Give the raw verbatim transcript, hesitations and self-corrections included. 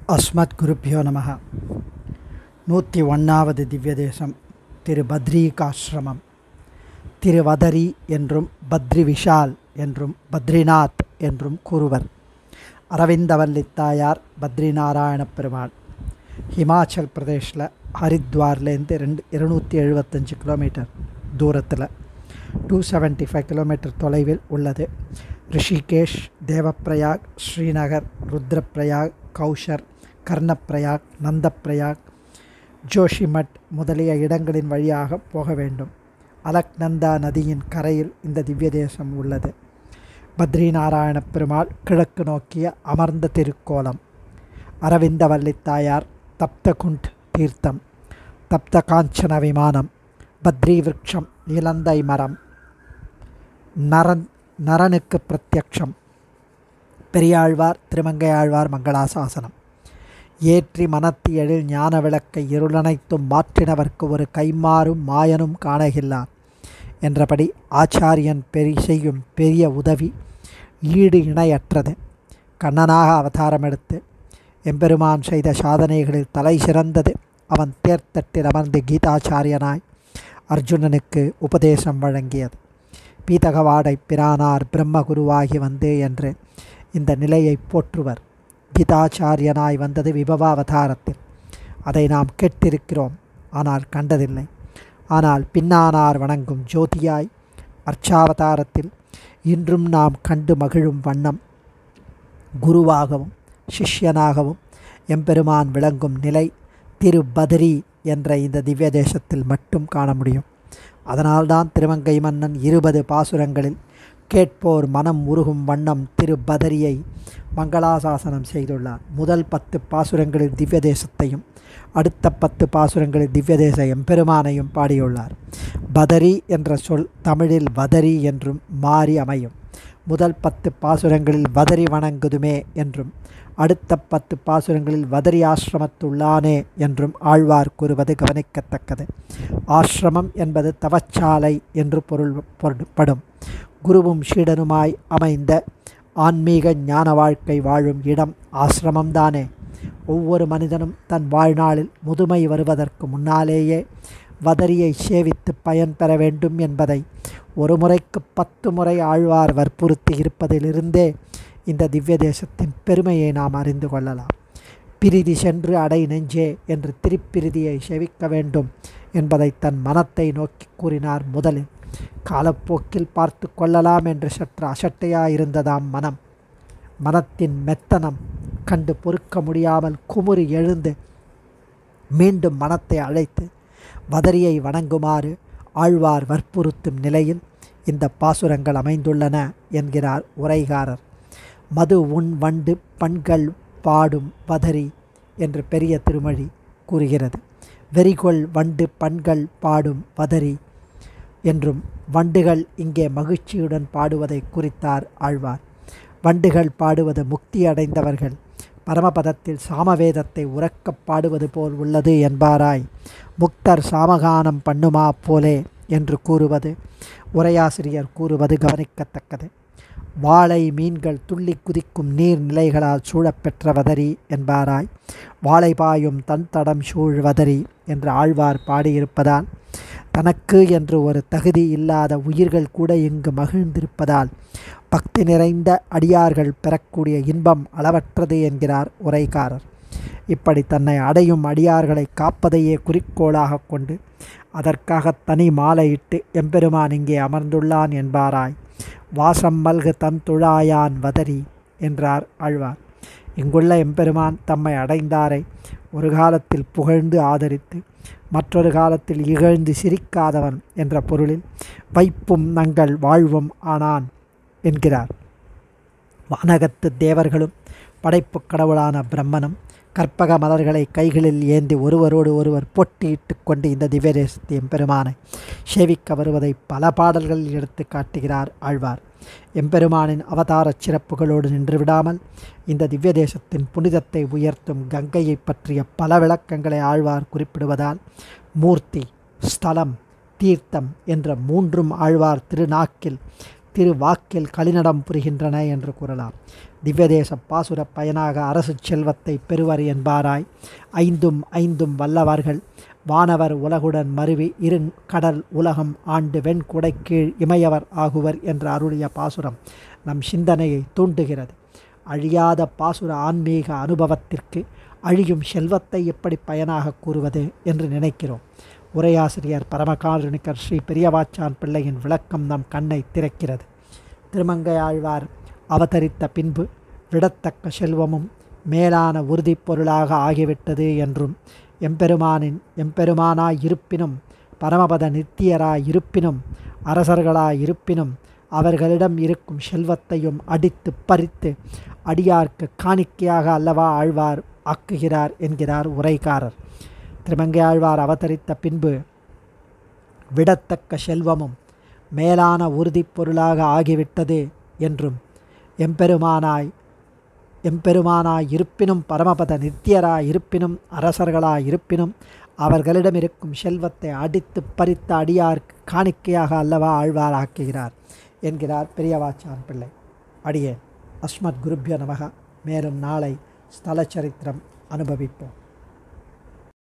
அஸ்மத் குருப்பியோ நமஹ. நூற்றி ஒன்றாவது திவ்ய தேசம் திரு பத்ரீகாசிரமம். திருவதரி என்றும் பத்ரி விஷால் என்றும் பத்ரிநாத் என்றும் கூறுவர். அரவிந்தவல்லித்தாயார் பத்ரிநாராயண பெருமாள் ஹிமாச்சல் பிரதேஷில் ஹரித்வார்லேருந்து ரெண்டு இருநூற்றி எழுபத்தஞ்சு கிலோமீட்டர் தூரத்தில் டூ செவன்ட்டி ஃபைவ் கிலோமீட்டர் தொலைவில் உள்ளது. ரிஷிகேஷ், தேவப்பிரயாக், ஸ்ரீநகர், ருத்ரப்பிரயாக், கௌஷர், கர்ணப்பிரயாக், நந்தப்பிரயாக், ஜோஷிமட் முதலிய இடங்களின் வழியாக போக வேண்டும். அலக்நந்தா நதியின் கரையில் இந்த திவ்ய தேசம் உள்ளது. பத்ரிநாராயண பெருமாள் கிழக்கு நோக்கிய அமர்ந்த திருக்கோலம். அரவிந்தவல்லித்தாயார் தப்தகுண்ட் தீர்த்தம், தப்த காஞ்சன விமானம், பத்ரி விருட்சம், இலந்தை மரம், நரன் நரனுக்கு பிரத்யக்ஷம், பெரியாழ்வார் திருமங்கையாழ்வார் மங்களாசாசனம். ஏற்றி மனத்தி எழில் ஞான விளக்கை இருளனைத்தும் மாற்றினவர்க்கு ஒரு கைமாறும் மாயனும் காணகில்லார் என்றபடி ஆச்சாரியன் பெரி செய்யும் பெரிய உதவி ஈடு இணையற்றது. கண்ணனாக அவதாரம் எடுத்து எம்பெருமான் செய்த சாதனைகளில் தலை சிறந்தது அவன் தேர்த்தட்டில் அமர்ந்து கீதாச்சாரியனாய் அர்ஜுனனுக்கு உபதேசம் வழங்கியது. பீதகவாடை பிரானார் பிரம்ம குருவாகி வந்து என்று இந்த நிலையை போற்றுவர். கீதாச்சாரியனாய் வந்தது விபவாவதாரத்தில். அதை நாம் கேட்டிருக்கிறோம், ஆனால் கண்டதில்லை. ஆனால் பின்னானார் வணங்கும் ஜோதியாய் அர்ச்சாவதாரத்தில் இன்றும் நாம் கண்டு மகிழும் வண்ணம் குருவாகவும் சிஷ்யனாகவும் எம்பெருமான் விளங்கும் நிலை திருபதரி என்ற இந்த திவ்ய தேசத்தில் மட்டும் காண முடியும். அதனால்தான் திருமங்கை மன்னன் இருபது பாசுரங்களில் கேட்போர் மனம் உருகும் வண்ணம் திருபதரியை மங்களாசாசனம் செய்துள்ளார். முதல் பத்து பாசுரங்களில் திவ்ய தேசத்தையும் அடுத்த பத்து பாசுரங்களில் திவ்ய தேச எம்பெருமானையும் பாடியுள்ளார். பதரி என்ற சொல் தமிழில் வதரி என்றும் மாறி அமையும். முதல் பத்து பாசுரங்களில் வதரி வணங்குதுமே என்றும் அடுத்த பத்து பாசுரங்களில் வதரி ஆசிரமத்துள்ளானே என்றும் ஆழ்வார் கூறுவது கவனிக்கத்தக்கது. ஆசிரமம் என்பது தவச்சாலை என்று பொருள் படும். குருவும் சீடனுமாய் அமைந்த ஆன்மீக ஞான வாழ்க்கை வாழும் இடம் ஆசிரமம்தானே. ஒவ்வொரு மனிதனும் தன் வாழ்நாளில் முதுமை வருவதற்கு முன்னாலேயே வதரியை சேவித்து பயன் பெற வேண்டும் என்பதை ஒரு முறைக்கு பத்து முறை ஆழ்வார் வற்புறுத்தி இருப்பதிலிருந்தே இந்த திவ்ய தேசத்தின் பெருமையை நாம் அறிந்து கொள்ளலாம். பிரிதி சென்று அடை நெஞ்சே என்று திருப்பிரிதியை செவிக்க வேண்டும் என்பதை தன் மனத்தை நோக்கி கூறினார். முதலில் காலப்போக்கில் பார்த்து கொள்ளலாம் என்று சற்று அசட்டையாயிருந்ததாம் மனம். மனத்தின் மெத்தனம் கண்டு பொறுக்க முடியாமல் குமுறி எழுந்து மீண்டும் மனத்தை அழைத்து வதரியை வணங்குமாறு ஆழ்வார் வற்புறுத்தும் நிலையில் இந்த பாசுரங்கள் அமைந்துள்ளன என்கிறார் உரைகாரர். மது உன் வண்டு பண்கள் பாடும் வதரி என்று பெரிய திருமொழி கூறுகிறது. வெறிகொள் வண்டு பண்கள் பாடும் வதரி என்றும் வண்டுகள் இங்கே மகிழ்ச்சியுடன் பாடுவதை குறித்தார் ஆழ்வார். வண்டுகள் பாடுவது முக்தி அடைந்தவர்கள் பரமபதத்தில் சாமவேதத்தை உறக்கப் பாடுவது போல் உள்ளது என்பாராய். முக்தர் சாமகானம் பண்ணுமா போலே என்று கூறுவது உரையாசிரியர் கூறுவது கவனிக்கத்தக்கது. வாழை மீன்கள் துள்ளி குதிக்கும் நீர்நிலைகளால் சூழப்பெற்ற வதரி என்பாராய். வாழை பாயும் தன் தடம் சூழ் வதரி என்று ஆழ்வார் பாடியிருப்பதால் தனக்கு என்று ஒரு தகுதி இல்லாத உயிர்கள் கூட இங்கு மகிழ்ந்திருப்பதால் பக்தி நிறைந்த அடியார்கள் பெறக்கூடிய இன்பம் அளவற்றது என்கிறார் உரைகாரர். இப்படி தன்னை அடையும் அடியார்களை காப்பதையே குறிக்கோளாக கொண்டு அதற்காக தனி மாலையிட்டு எம்பெருமான் இங்கே அமர்ந்துள்ளான் என்பாராய். வாசம் மல்கு தன் துழாயான் வதரி என்றார் ஆழ்வார். இங்குள்ள எம்பெருமான் தம்மை அடைந்தாரை ஒரு காலத்தில் புகழ்ந்து ஆதரித்து மற்றொரு காலத்தில் இகழ்ந்து சிரிக்காதவன் என்ற பொருளில் வைப்பும் நங்கள் வாழ்வும் ஆனான் என்கிறார். வானகத்து தேவர்களும் படைப்பு கடவுளான பிரம்மனும் கற்பக மலர்களை கைகளில் ஏந்தி ஒருவரோடு ஒருவர் போட்டியிட்டு கொண்டு இந்த திவ்ய தேசத்து எம்பெருமானை சேவிக்க வருவதை பல பாடல்களில் எடுத்து காட்டுகிறார் ஆழ்வார். எம்பெருமானின் அவதார சிறப்புகளோடு நின்று விடாமல் இந்த திவ்ய தேசத்தின் புனிதத்தை உயர்த்தும் கங்கையை பற்றிய பல விளக்கங்களை ஆழ்வார் குறிப்பிடுவதால் மூர்த்தி, ஸ்தலம், தீர்த்தம் என்ற மூன்றும் ஆழ்வார் திருநாக்கில் திருவாக்கில் களிநடம் புரிகின்றன என்று கூறலாம். திவ்யதேச பாசுர பயனாக அரசு செல்வத்தை பெறுவர் என்பாராய். ஐந்தும் ஐந்தும் வல்லவர்கள் வானவர் உலகுடன் மருவி இரு கடல் உலகம் ஆண்டு வெண்குடை கீழ் இமையவர் ஆகுவர் என்று அருளிய பாசுரம் நம் சிந்தனையை தூண்டுகிறது. அழியாத பாசுர ஆன்மீக அனுபவத்திற்கு அழியும் செல்வத்தை எப்படி பயனாக கூறுவது என்று நினைக்கிறோம். உரையாசிரியர் பரமகாருணிகர் ஸ்ரீ பெரியவாச்சான் பிள்ளையின் விளக்கம் நம் கண்ணை திறக்கிறது. திருமங்கையாழ்வார் அவதரித்த பின்பு விடத்தக்க செல்வமும் மேலான உறுதிப் பொருளாக ஆகிவிட்டது என்றும், எம்பெருமானின் எம்பெருமானாய் இருப்பினும் பரமபத நித்தியராய் இருப்பினும் அரசர்களாய் இருப்பினும் அவர்களிடம் இருக்கும் செல்வத்தையும் அடித்து பறித்து அடியார்க்கு காணிக்கையாக அல்லவா ஆழ்வார் ஆக்குகிறார் என்கிறார் உரைக்காரர். திருமங்கையாழ்வார் அவதரித்த பின்பு விடத்தக்க செல்வமும் மேலான உறுதிப் பொருளாக ஆகிவிட்டது என்றும், எம்பெருமானாய் எம்பெருமானாய் இருப்பினும் பரமபத நித்தியராய் இருப்பினும் அரசர்களாய் இருப்பினும் அவர்களிடம் இருக்கும் செல்வத்தை அடித்து பறித்த அடியார்க்கு காணிக்கையாக அல்லவா ஆழ்வார் ஆக்குகிறார் என்கிறார் பெரியவாச்சான் பிள்ளை. அடியேன் அஸ்மத் குருப்ய நமக. மேலும் நாளை ஸ்தல சரித்திரம் அனுபவிப்போம்.